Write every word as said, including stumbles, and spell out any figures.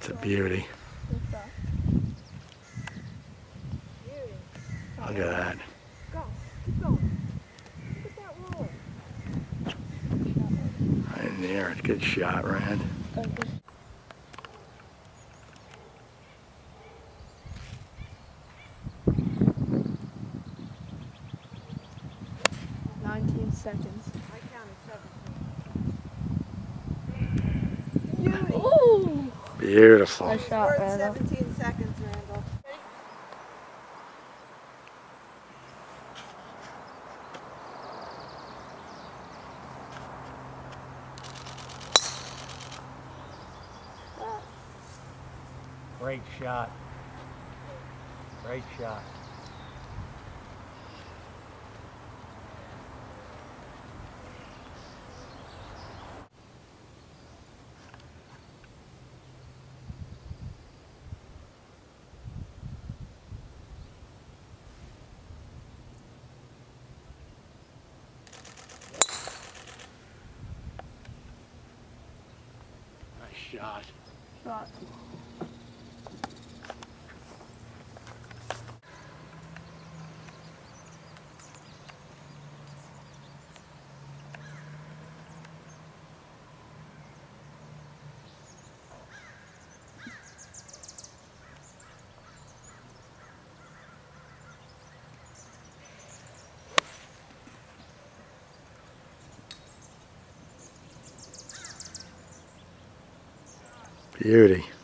That's a beauty. Look at that. Go. Keep going. Look at that roll. Right in there. Good shot, Rand. Nineteen seconds. I counted seventeen. Beauty. Ooh. Beautiful. Nice shot, Randall. seventeen seconds, Randall. Great shot. Great shot. Nice shot. Shot. Beauty.